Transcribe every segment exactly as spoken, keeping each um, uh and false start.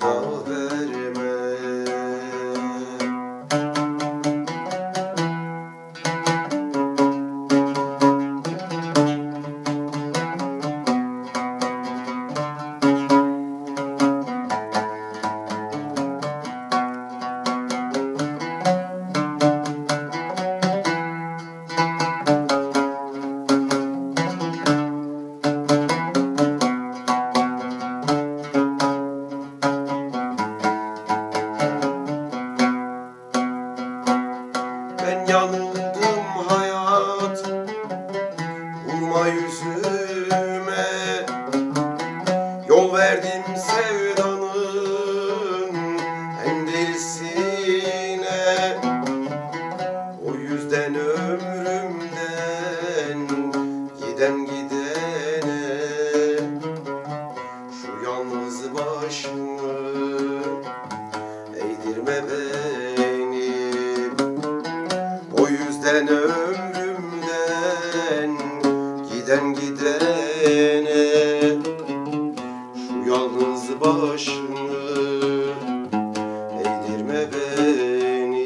hata verme. Ben yanıldım hayat, vurma yüzüme. Yol verdim sevdanın en delisine. O yüzden ömrümden giden gidene, şu yalnız başımı eğdirme beni. O yüzden ömrümden giden gidene, şu yalnız başımı eğdirme beni.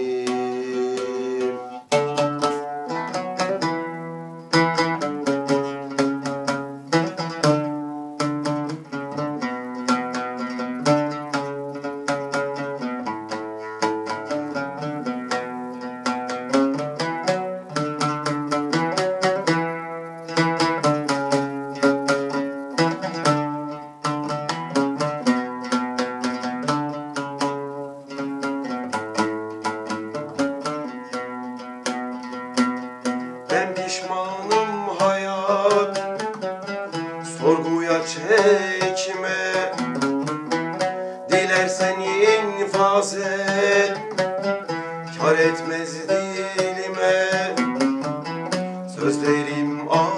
Ben pişmanım hayat, sorguya çekme. Dilersen infaz et, kar etmez dilime. Sözlerim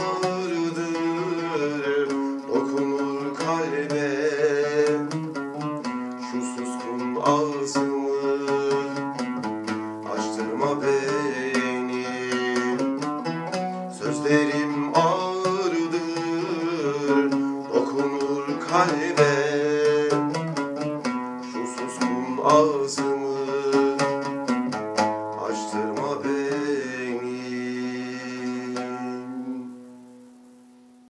ağırdır, dokunur kalbe. Şu suskun ağzımı açtırma beni. Sözlerim ağırdır, dokunur kalbe.